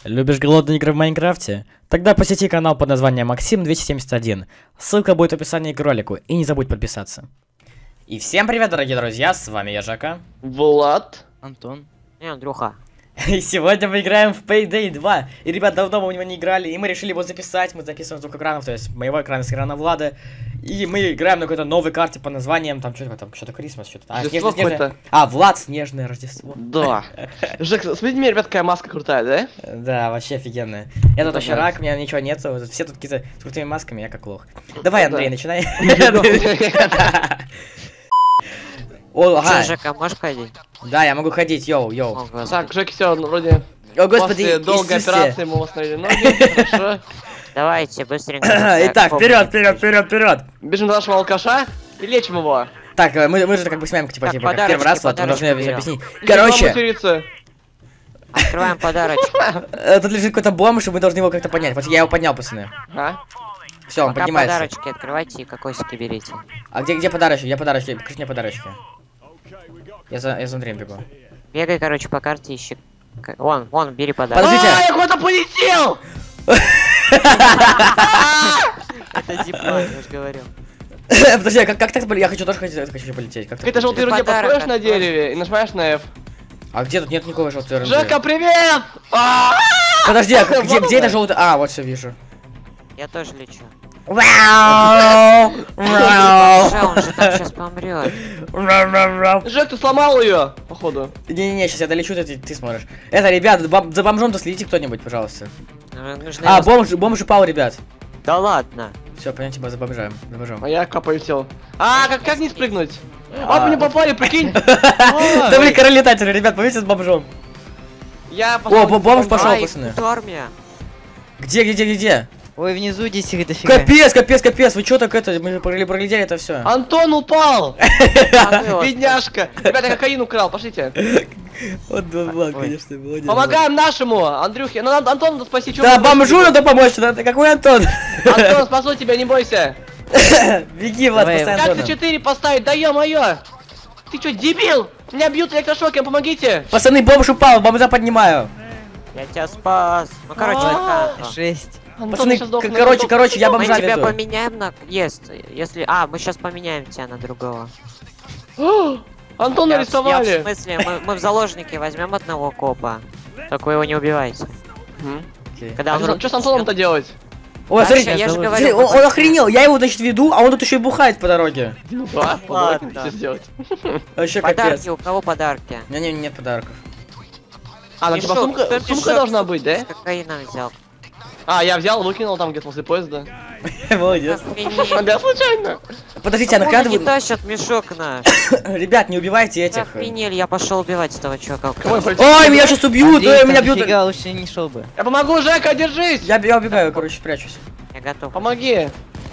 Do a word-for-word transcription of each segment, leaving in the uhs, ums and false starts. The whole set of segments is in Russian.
Любишь голодные игры в Майнкрафте? Тогда посети канал под названием Максим двести семьдесят один. Ссылка будет в описании к ролику, и не забудь подписаться. И всем привет, дорогие друзья, с вами я, Жака. Влад. Антон. И Андрюха. И сегодня мы играем в Payday два. И, ребят, давно мы в него не играли, и мы решили его записать. Мы записываем с двух экранов, то есть моего экрана с экрана Влада. И мы играем на какой-то новой карте по названием, там что-то там, что-то Крисмас, что-то. А, снежное, снежное... а, Влад, снежное Рождество. Да. Жек, смотрите, мне, ребят, какая маска крутая, да? Да, вообще офигенная. Я тут вообще рак, у меня ничего нету. Все тут какие-то с крутыми масками, я как лох. Давай, Андрей, начинай. О, ага. Жека, можешь ходить? Да, я могу ходить, йоу, йоу. Так, Жеки все, вроде... О, господи, после долгой операции мы восстановили ноги, хорошо. Давайте, быстренько. Итак, вперед, вперед, вперед, вперед. Бежим до нашего алкаша и лечим его. Так, мы, мы же как бы снимаем, типа, Так, типа, как первый раз, вот, мы должны берем. объяснить. Короче, Открываем подарочек. э, тут лежит какой-то бомж, и мы должны его как-то поднять. Вот я его поднял, пацаны. А? Все, он Пока поднимается. подарочки открывайте и кокосики берите. А где, где подарочки? Где подарочки? Покажи мне подарочки. Я за, я за Андреем бегу. Бегай, короче, по карте ищи. К- Вон, вон, бери подарок. Подождите. А, я куда-то полетел! Это зиплайн, я же говорил. Подожди, а как, как так полететь? Я хочу тоже хотеть, хочу полететь. Как так Какие-то желтые руки Подарок подходишь на открой. дереве и нажимаешь на F. А где тут нет никакого желтого рынка? Жека, привет! А! Подожди, а где, Вот где он. это желтый? А, вот все вижу. Я тоже лечу. Вау! Вау! Уже, он же там сейчас помрет. Жек, ты сломал ее, походу. Не-не-не, сейчас я долечу, ты, ты смотришь. Это, ребят, бом- за бомжом-то следите кто-нибудь, пожалуйста. Нужно А, его- бомж, бомж упал, ребят. Да ладно. Все, понятно, типа за бомжем, за бомжом. А я как полетел. А, как, как не спрыгнуть? А. А, мне попали, прикинь. Да блин, королетатели, ребят, помните с бомжом. Я О, бо- бомж пошел, Ай, пацаны. тут армия. Где, где, где, где? Ой, внизу здесь их дофига. Капец, капец, капец, вы что так это, мы же проле- проглядели это все. Антон упал! А, ну вот. Бедняжка! Ребята, я кокаин украл, пошлите. Вот, да, ладно, Ой. конечно, молодец. Помогаем нашему, Андрюхе. Ну, надо Антону спасти. чё Да, вы бомжу больше надо помочь, да, ты какой Антон? делаете? Антон, спасу тебя, не бойся. Беги, Влад, Давай, поставь Как Антона. ты четыре поставить? Да ё-моё! Ты чё, дебил? Меня бьют электрошоком, помогите! Пацаны, бомж упал, бомжа поднимаю. Я тебя спас. Ну, короче, А. Антон. Шесть. Антон, Пацаны, сейчас сдохну, к- короче, сдохну. короче, я Мы бомжа тебя веду. поменяем на... Есть. Если... А, мы сейчас поменяем тебя на другого. Антона Я, я в арестовали. смысле, мы, мы в заложники возьмем одного копа. Только вы его не убивайте. Мгм. Окей. Когда он А что с Антоном-то делать? Ой, Дальше, смотрите, я же смотри, говорил, он, он мы- охренел, я его, значит, веду, а он тут еще и бухает по дороге. Ну да, Ладно. что сделать? Вообще капец. Подарки, у кого подарки? У меня не- нет подарков. А, ну типа Мешок, сумка, кто сумка мешок должна с- быть, да? С кокаином взял. А, я взял, выкинул там где-то возле поезда. Молодец. Охренеть. Да, случайно. Подождите, а Почему нахрена не вы... тащат мешок наш? Ребят, не убивайте этих. Охренели, я пошел убивать этого чувака. Кого полетел? Ой, меня сейчас убьют, Андрей, ой, там меня бьют. дофига, лучше не шел бы. Я помогу, Жека, держись! Я, я убегаю, короче, прячусь. Я готов. Помоги!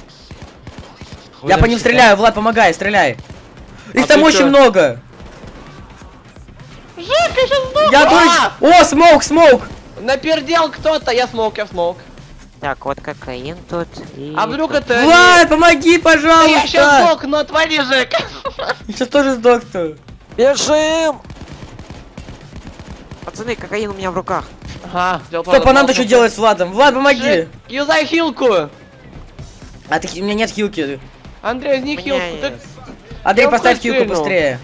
Я по ним стреляю, Влад, помогай, стреляй. Их А там ты очень чё? много. Жека, я сейчас сдохну! Я А! дурак. О, смоук, смоук. Напердел кто-то, я смог, я смог. Так, вот кокаин тут. И... А вдруг тут. это... Влад, помоги, Да я сейчас пожалуйста. сдохну, отвали, Жека! Я сейчас тоже сдохну. Бежим! Пацаны, кокаин у меня в руках. Ага, сделал Стоп, а правильно. нам-то что делать с Владом? Влад, помоги. Жек, юзай хилку! А ты, у меня нет хилки. Андрей, не У меня хилку. ты- есть. Андрей, Я поставь бы хилку стрельнул. быстрее.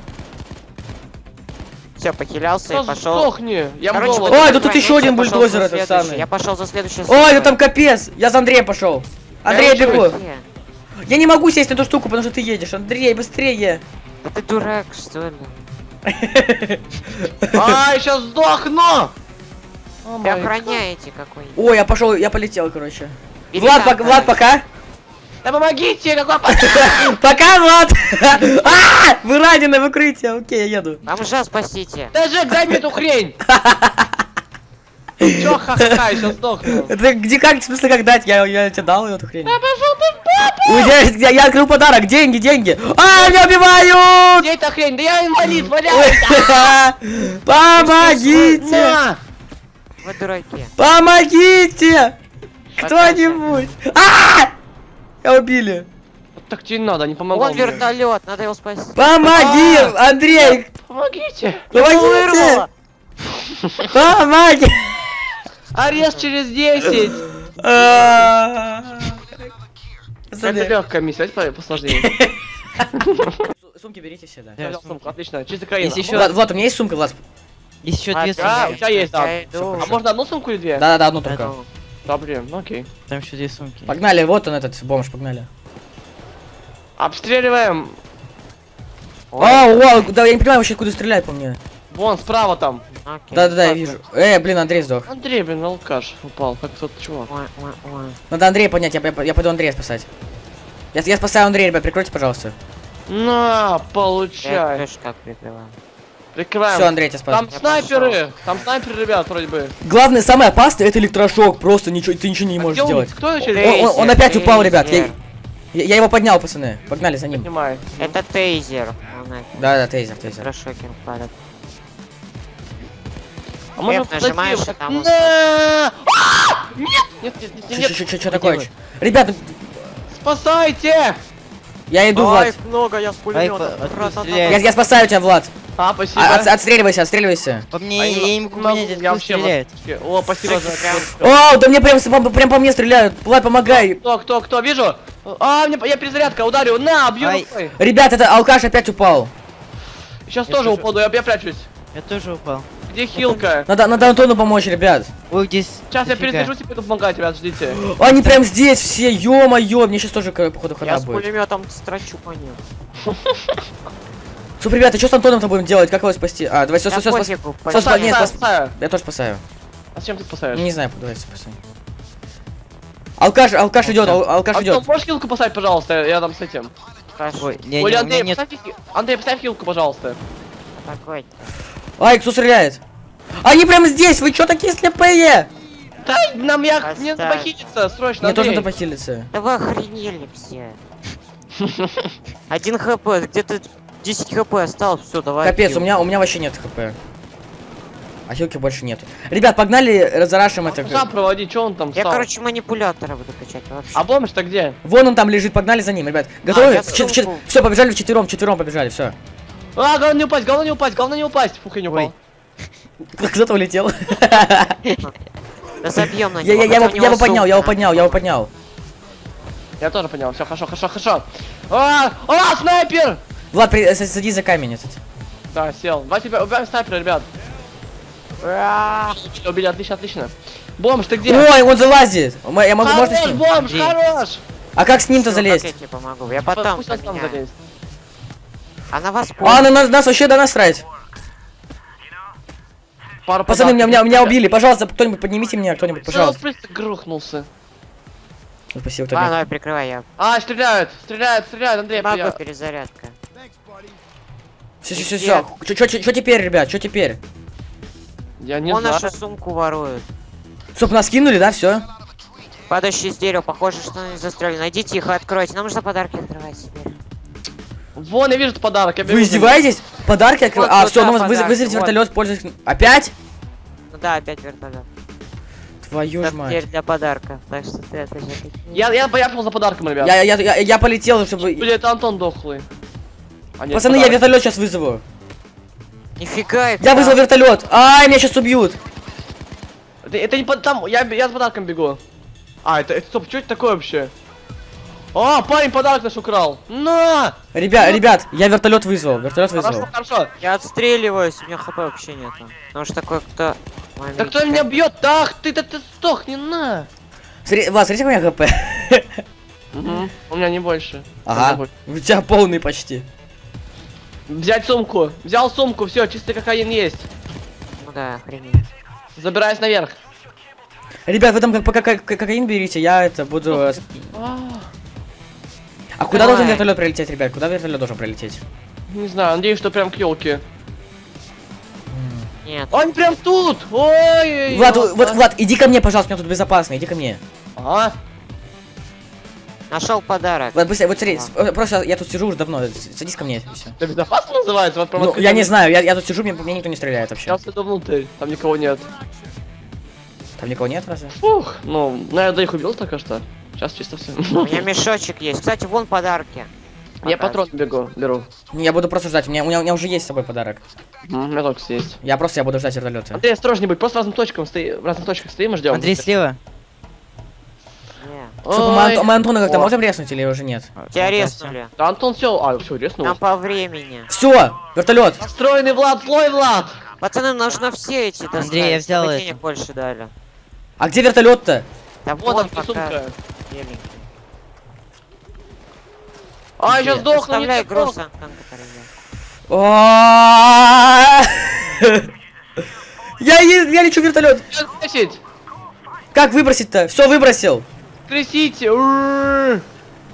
Все, похилялся Да и пошел. сдохни! Я Короче, могу вот Ой, этот да тут фраг, еще я один пошел бульдозер за этот следующий. самый. Я пошел за следующий. Ой, да там капец. Я за Андреем пошел. Андрей, я Я бегу. учусь. Я не могу сесть на эту штуку, потому что ты едешь. Андрей, быстрее. Да ты дурак, что ли? Ай, сейчас сдохну! О, Вы май охраняете какой. Ой, я пошел, я полетел, короче. Бери Влад, там, пок- Влад, короче. пока. Да помогите, какой пацан! Пока, Влад. А, вы ранены в укрытие. Окей, я еду. Бомжа спасите. Да, Жек, дай мне эту хрень! Чё ха-ха-ха, я сейчас сдохну. Это где как, в смысле, как дать? Я, я тебе дал эту хрень. Да пошел ты в попу! Ой, я, я, я открыл подарок. Деньги, деньги. А, меня убивают. Где эта хрень? Да я инвалид, валяюсь! Ой, помогите. На! Вы дураки. Помогите. Кто-нибудь. А! Я убили. Вот так тебе не надо, не помогал Вон мне. вертолет, надо его спасти. Помоги, А. Андрей. Помогите! Помогите. Вырвало. Помоги. Арест через десять. Это легкая миссия, давайте посложнее. Сумки берите все, да. Да, Взял сумки. сумку, отлично, чисто краина. Есть еще- Влад, Влад, у меня есть сумка, Влад? Есть еще А, две Да, у сумки. тебя есть, да. Я иду. А можно одну сумку или две? Да-да-да, одну только. Иду. Да, блин, ну окей. Там еще две сумки. Погнали, вот он этот бомж, погнали. Обстреливаем. Вау, вау, да я не понимаю вообще, куда стрелять по мне. Вон, справа там. Окей. Да-да-да, я вижу. Э, блин, Андрей сдох. Андрей, блин, алкаш упал, как тот чувак. Ой, ой, ой. Надо Андрея поднять, я, я, я пойду Андрея спасать. Я, я спасаю Андрея, ребят, прикройте, пожалуйста. На, Я получай. тоже как прикрываю. Прикрываем. Все, Андрей, тебя спас. Там Я снайперы, там снайперы, ребят, вроде бы. Главное, самое опасное, это электрошок. Просто ничего, ты ничего не А можешь где он? сделать. Кто еще? Он, он- он Тейзер, опять упал, ребят. Я, тейзер. я, я его поднял, пацаны. Погнали за ним. Понимаю. Это тейзер. Он это, Да-да, тейзер, тейзер. электрошокер падает. А можно Эф нажимаешь, подойти? и там он- На! А! Нет! Нет, нет, нет, нет, нет. Что такое? чё? Ребята, Спасайте! я иду, Влад. много, я с Ай, по- откуда стреляет? Я, я спасаю тебя, Влад. А, спасибо. А, от- отстреливайся, отстреливайся. По мне, А я не могу понять, я откуда вообще стреляет. в- О, спасибо за Прям- ответку. О, да мне прям, с- по- прям по мне стреляют. Влад, помогай. Кто, кто, кто, вижу? А, мне, я перезарядка, ударю, на, бью Ай. рукой. Ребят, это алкаш опять упал. Сейчас Я тоже тоже- упаду, я, я прячусь. Я тоже упал. Где хилка? Надо, надо Антону помочь, ребят. Ой, здесь. Сейчас я дофига. перезаряжусь и пойду помогать, ребят, ждите. Они прям здесь все, ё-моё. Мне сейчас тоже, к- походу, Я хана с будет. пулеметом строчу по ним. Стоп, ребята, что с Антоном-то будем делать? Как его спасти? А, давай, все, Да все, все, пофигу, Сос- пойду. Спасаю, нет, спасаю, спас- спасаю. Я тоже спасаю. А с чем ты спасаешь? Не знаю, давай спасай. Алкаш, алкаш идет, ал- алкаш Антон, идет. можешь хилку поставить, пожалуйста, я там с этим. Ой, не, Ой, не, у Андрей, меня нет. поставь, хи- Андрей, поставь хилку, пожалуйста. Такой. Ай, кто стреляет? Они прям здесь, вы чё такие слепые? Да, нам я мне Поставь. похититься, срочно, Мне тоже Андрей. надо похилиться. Да вы охренели все. Один хп, где-то десять хп осталось, все, давай. Капец, хил. у меня, у меня вообще нет хп. А хилки больше нету. Ребят, погнали, разорашим это. Сам проводи, что он там Я, стал? короче, манипулятора буду качать вообще. А бомж-то где? Вон он там лежит, погнали за ним, ребят. Готовы? я Все, ссылку. побежали вчетвером, вчетвером побежали, все. А, главное не упасть, главное не упасть, главное не упасть. Фух, я не упал. Кто-то улетел. Да забьем на Я, него. я, я, его, хотя у я него его поднял, я его сумка. поднял, я его поднял. Я тоже понял, все, хорошо, хорошо, хорошо. А, а, снайпер! Влад, при- с- садись за камень этот. Да, сел. Давайте убя- убиваем снайпера, ребят. А, Убили, отлично, отлично. Бомж, ты где? Ой, он залазит. М- Я могу, можно с Хорош, ним? бомж, Андрей. хорош! А как с ним-то Всё, как залезть? я тебе помогу? Я потом Пусть он сам поменяю. залезет. Она вас А, на нас, нас вообще до нас срать. Пару Пацаны, меня, меня, подарков. меня убили. Пожалуйста, кто-нибудь поднимите меня, кто-нибудь, Всё, пожалуйста. просто грохнулся. Ну, спасибо, А, Тоби. давай, прикрывай, я А, стреляют, стреляют, стреляют, Андрей, могу, я- перезарядка. Все, все, все, все. Что теперь, ребят, что теперь? Я не Он знаю. нашу сумку ворует. Стоп, нас кинули, да, все? Падающий с дерева, похоже, что они застряли. Найдите их и откройте. Нам нужно подарки открывать теперь. Вон, я вижу этот подарок. я бегу Вы за ним. издеваетесь? Подарки откры- Вот А, туда все, ну подарки, вызовите вот. вертолет, пользуйтесь. Опять? Ну да, опять вертолет. Твою ж Это мать. теперь для подарка. Так что ты это же... Я, я, я пошел за подарком, ребят. Я, я, я, я полетел, чтобы... Блин, это Антон дохлый. А нет, Пацаны, я подарок. вертолет сейчас вызову. Нифига их Я там. вызвал вертолет. Ай, меня сейчас убьют. Это, это не под... там, я, я с подарком бегу. А, это, это стоп, что это такое вообще? А, парень подарок наш украл. На! Ребят, ребят, я вертолет вызвал. Вертолет вызвал. Хорошо, хорошо. Я отстреливаюсь, у меня хп вообще нету. Потому что такой, кто... Ой, Да кто меня бьет? Так, ты, ты, ты сдохни, на! Смотри, Влад, смотрите, у меня хп. Угу. У меня не больше. Ага, у тебя полный почти. Взять сумку. Взял сумку, все, чистый кокаин есть. Ну да, охренеть. Забираюсь наверх. Ребят, вы там как пока ко- кокаин берите, я это буду... э, с- А, А куда Давай. должен вертолет прилететь, ребят? Куда вертолет должен прилететь? Не знаю, надеюсь, что прям к елке. Нет. Он прям тут! Ой! Влад, вот, Влад, иди ко мне, пожалуйста, мне тут безопасно, иди ко мне. А? Нашел подарок. Влад, быстрее, вот смотри, с- э, просто я тут сижу уже давно, с- садись ко мне, и всё. Это безопасно называется? Вот прям Ну, открыть- я не знаю, я, я тут сижу, мне, мне никто не стреляет вообще. Сейчас иду внутрь, там никого нет. Там никого нет разве? Фух, ну, наверное, их убил только что. Сейчас чисто все. У меня мешочек есть. Кстати, вон подарки. Я патрон бегу, беру. Не, я буду просто ждать, у меня, у меня, у меня уже есть с собой подарок. М, У меня только есть. Я просто я буду ждать вертолеты. Андрей, осторожней будь, просто в разных точках стоим, в разных точках стоим и ждем. Андрей, слева. Не. Что, мы, Антон- мы Антона как-то О. можем резнуть или уже нет? Тебя Ага, резнули. Да, Антон все, а, все, резнул. Там по времени. Все, вертолет. Построенный Влад, злой Влад! Пацаны, нужно все эти достать, Андрей, я взял чтобы это. денег больше дали. А где вертолет-то? Да Вот вон он, пока сумка. беленький. А, я сейчас сдохну, не Оставляй сдохну. груз, Антон, который я. А-а-а! Я е- я лечу в вертолет. Сейчас бросить! Как выбросить-то? Все выбросил. Трясите! Ур.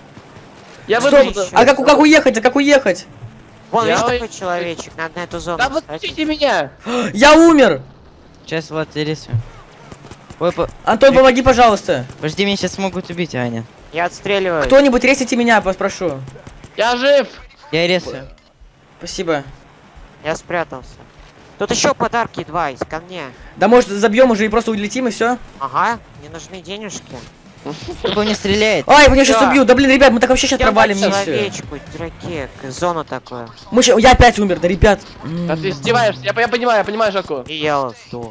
Я Стоп. выбросил. А как, у- как уехать? А как уехать? Вон, Я видишь ой- такой человечек, надо на эту зону Да встать. подпустите меня! Я умер. Сейчас вот рисую. Ой, по... Антон, помоги, пожалуйста. подожди, меня сейчас могут убить, Аня. Я отстреливаю. Кто-нибудь резните меня, попрошу. Я жив! Я рисую. Спасибо. Я спрятался. Тут еще подарки два есть ко мне. Да может забьем уже и просто улетим и все? Ага, мне нужны денежки. Кто не стреляет? Ай, меня сейчас Да. убьют. Да блин, ребят, мы так вообще сейчас Я провалим дам миссию. человечку, дураки, к- зону такую. Мы ща- Я опять умер, да, ребят. А ты издеваешься? Я, я понимаю, я понимаю, Жаку. И я вот сдох.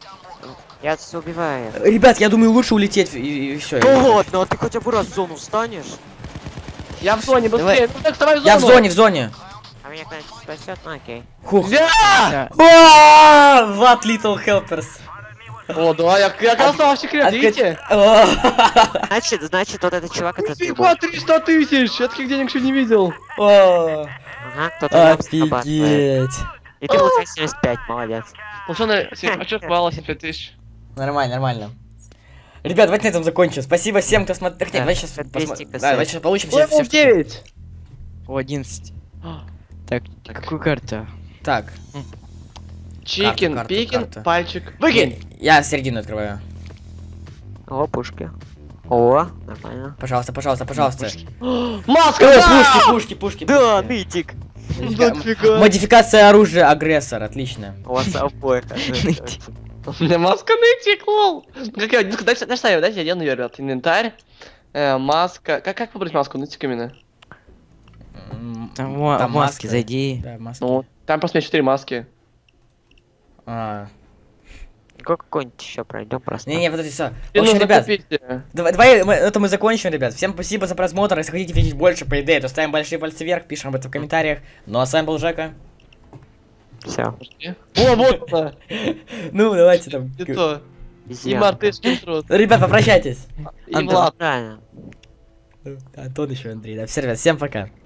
Я отсюда убиваю. Ребят, я думаю, лучше улететь и, все. Ну ладно, а ты хотя бы раз в зону встанешь? Я в зоне, быстрее! Ну так, вставай в зону! Я в зоне, в зоне. А меня кто-нибудь спасет, ну окей. Хух. Да! Да. А, What little helpers. О, да, я, я красавчик, ребят, видите? О, Значит, значит, вот этот чувак это ты Фига, триста тысяч! Я таких денег еще не видел. о, Ага, кто-то нам срабатывает. Офигеть. И ты вот семьдесят пять, молодец. Пацаны, а что хвала семь пять тысяч? Нормально, нормально. Ребят, давайте на этом закончим. Спасибо всем, кто смотрел. Да, Давай сейчас двести косарь. давайте сейчас получим все, все Левел что- девять! О, одиннадцать. Так, какую карту? Так. Чикен, карту, пикен, карту. пальчик. Выкинь! Я середину открываю. О, пушки. О, нормально. Пожалуйста, пожалуйста, пожалуйста. Маска! Ой, да! пушки, пушки, пушки. Да, пушки. нытик. Модифика- Дофига. Модификация оружия агрессор, отлично. У вас обоих. У меня маска нытик, лол. Как я, ну-ка, дайте, дайте, дайте, я одену её, ребят. Инвентарь, э, маска. Как, как выбрать маску нытик именно? М, Там, во- там в маски маска. зайди. Да, маски. Ну, там просто у меня четыре маски. А. Какой-нибудь еще пройдем просто. Не-не, вот это все. В Тебе общем, нужно ребят, купить, э, давай, давай мы- это мы закончим, ребят. Всем спасибо за просмотр. Если хотите видеть больше по идее, то ставим большие пальцы вверх, пишем об этом в комментариях. Ну а с вами был Жека. Все. О, вот она. Ну, давайте там. И то. И мартышкин труд. Ребят, попрощайтесь. И Антон. Влад. Правильно. Антон еще, Андрей. Да, все, ребят, всем пока.